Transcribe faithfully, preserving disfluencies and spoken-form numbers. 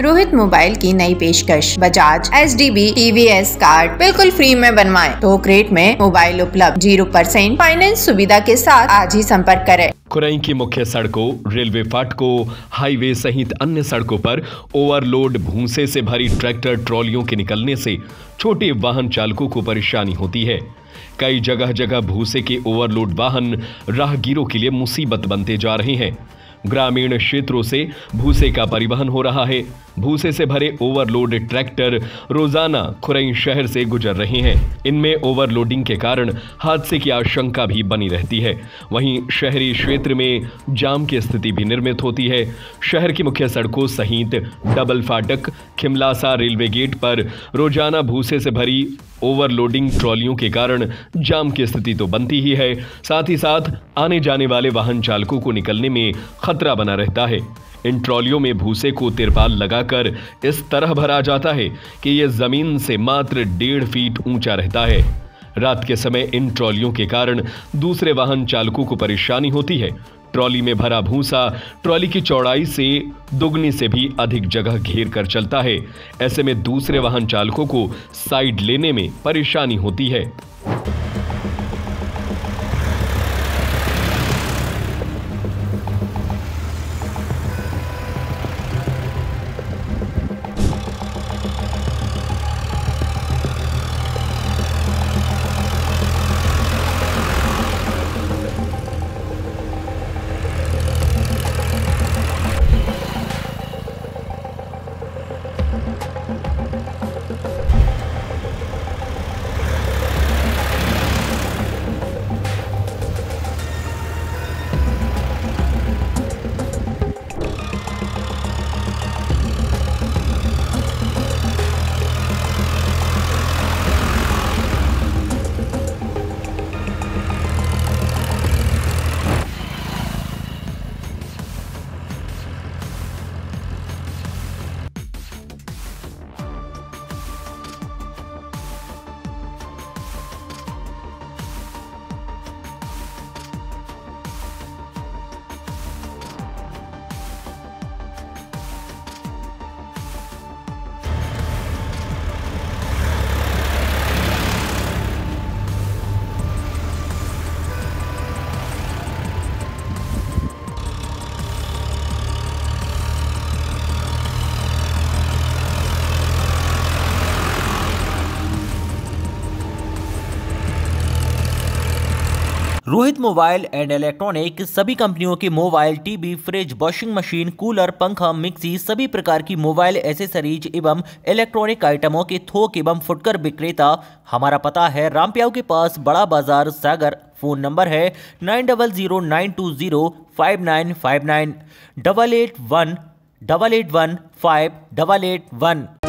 Rohit mobile की नई पेशकश। Bajaj H D B T V S card बिल्कुल फ्री में बनवाएं। थोक रेट में मोबाइल उपलब्ध, जीरो परसेंट फाइनेंस सुविधा के साथ आज ही संपर्क करें। खुरई की मुख्य सड़कों, रेलवे फाटकों, हाईवे सहित अन्य सड़कों पर ओवरलोड भूसे से भरी ट्रैक्टर ट्रॉलियों के निकलने से छोटे वाहन चालकों को परेशानी होती है। कई जगह जगह भूसे के ओवरलोड वाहन राहगीरों के लिए मुसीबत बनते जा रहे हैं। ग्रामीण क्षेत्रों से भूसे का परिवहन हो रहा है। भूसे से भरे ओवरलोड ट्रैक्टर रोजाना खुरई शहर से गुजर रहे हैं। इनमें ओवरलोडिंग के कारण हादसे की आशंका भी बनी रहती है। वहीं शहरी क्षेत्र में जाम की स्थिति भी निर्मित होती है। शहर की मुख्य सड़कों सहित डबल फाटक, खिमलासा रेलवे गेट पर रोजाना भूसे से भरी ओवरलोडिंग ट्रॉलियों के कारण जाम की स्थिति तो बनती ही है, साथ ही साथ आने जाने वाले वाहन चालकों को निकलने में खतरा बना रहता है। इन ट्रॉलियों में भूसे को तिरपाल लगाकर इस तरह भरा जाता है कि यह जमीन से मात्र डेढ़ फीट ऊंचा रहता है। रात के समय इन ट्रॉलियों के कारण दूसरे वाहन चालकों को परेशानी होती है। ट्रॉली में भरा भूसा ट्रॉली की चौड़ाई से दुगनी से भी अधिक जगह घेर कर चलता है। ऐसे में दूसरे वाहन चालकों को साइड लेने में परेशानी होती है। रोहित मोबाइल एंड इलेक्ट्रॉनिक सभी कंपनियों के mobile, TV, fridge, washing machine, cooler, पंखा, मिक्सी, सभी प्रकार की मोबाइल एसेसरीज एवं इलेक्ट्रॉनिक आइटमों के थोक एवं फुटकर विक्रेता। हमारा पता है रामप्याऊ के पास, बड़ा बाजार, सागर। फोन नंबर है nine double zero nine two zero five nine five nine, double eight one double eight one five double eight one.